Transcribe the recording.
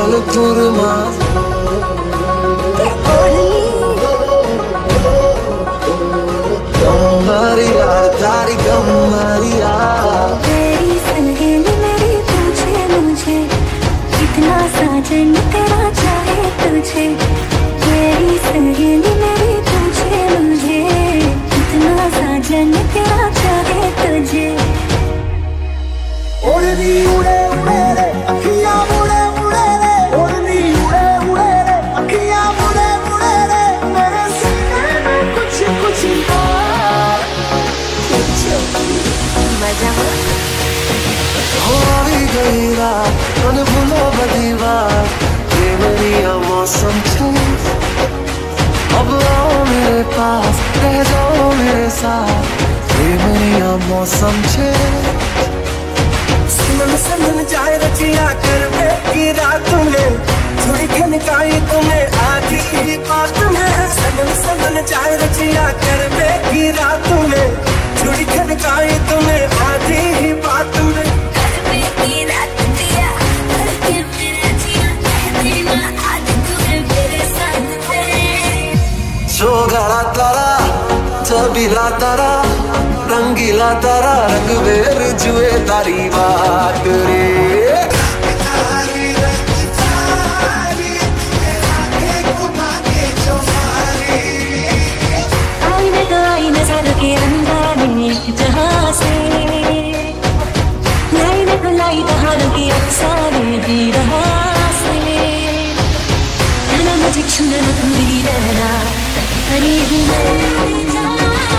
kurmaz. Maria, Dari Maria. तेरी सहेली मेरी पूछे मुझे कितना साजन तेरा चाहे तुझे। तेरी सहेली मेरी पूछे मुझे कितना साजन तेरा चाहे तुझे। उड़नी उड़े उड़े रे अखियां उड़े उड़े रे, उड़नी उड़े उड़े रे अखियां उड़े उड़े रे, मेरे सीने में कुछ कुछ मजा हो गई रात, मन भूलो बदी बात, ये मेरी मौसम छे। अब आओ मेरे पास, रह जाओ मेरे साथ, ये मेरी मौसम छे। मन सनन जाए रचिया कर की रात में, थोड़ी खनकाई तुम्हें आधी ही बात में। सनन सनन जाए रचिया कर की रात में, थोड़ी खनकाई तुम्हें आधी ही बात में। जोगरा तारा छबीला तारा, रंगीला तारा, रंग बेर जुए तारी बात रे। आईने तो आईने सर के अंदाने जहाँ से, लाईने तो लाई दहार के अफसाने भी रहा से। मुझे छूना दूरी रहना, करीब में